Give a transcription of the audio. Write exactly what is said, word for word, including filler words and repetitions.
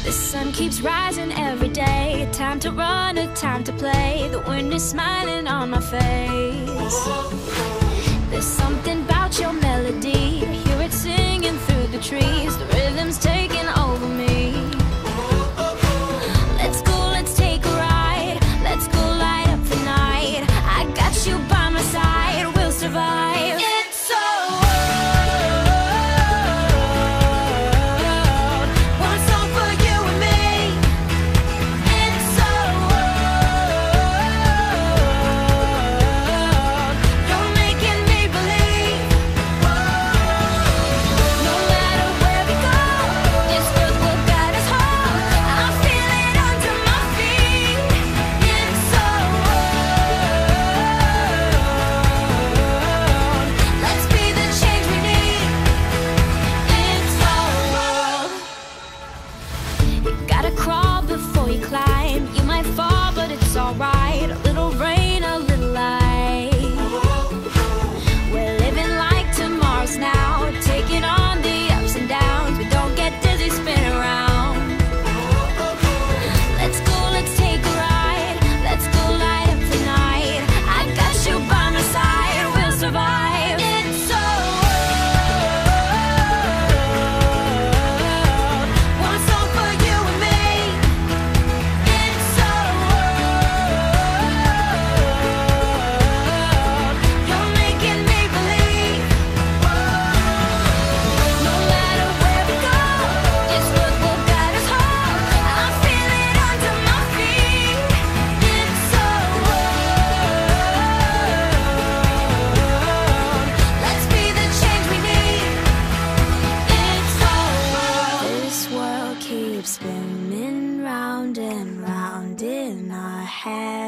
The sun keeps rising every day. Time to run, a time to play. The wind is smiling on my face. There's something about your melody. I hear it singing through the trees. The rhythm's taking over me. Let's go, let's take a ride. Let's go light up the night. I got you by my side. We'll survive. It's so crawl before you climb. You might fall, but it's alright. A little rain, a little light. We're living like tomorrow's now, taking on the ups and downs. We don't get dizzy, spin around. Let's go, let's take a ride. Let's go light up the night. I got you by my side. We'll survive. It's so one song for you and me. Spinning round and round in our head.